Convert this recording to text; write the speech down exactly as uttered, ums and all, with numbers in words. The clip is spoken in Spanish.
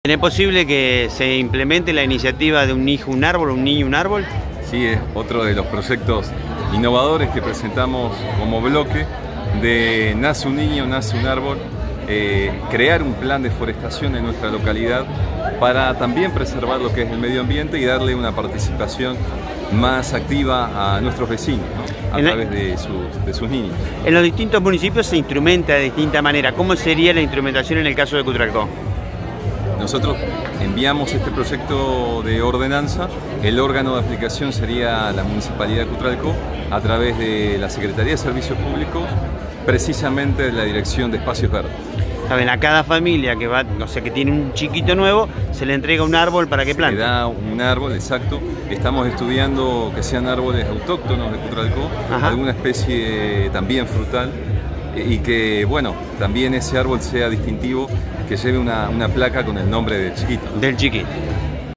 ¿Es posible que se implemente la iniciativa de un hijo un árbol, un niño un árbol? Sí, es otro de los proyectos innovadores que presentamos como bloque de Nace un niño, nace un árbol, eh, crear un plan de forestación en nuestra localidad para también preservar lo que es el medio ambiente y darle una participación más activa a nuestros vecinos, ¿no? A través de sus, de sus niños. En los distintos municipios se instrumenta de distinta manera. ¿Cómo sería la instrumentación en el caso de Cutralcó? Nosotros enviamos este proyecto de ordenanza, el órgano de aplicación sería la Municipalidad de Cutralcó a través de la Secretaría de Servicios Públicos, precisamente de la Dirección de Espacios Verdes. Saben, a cada familia que va, no sé, que tiene un chiquito nuevo, se le entrega un árbol para que plante. Se le da un árbol, exacto. Estamos estudiando que sean árboles autóctonos de Cutralcó, alguna especie también frutal, y que, bueno, también ese árbol sea distintivo, que lleve una, una placa con el nombre del chiquito. Del chiquito.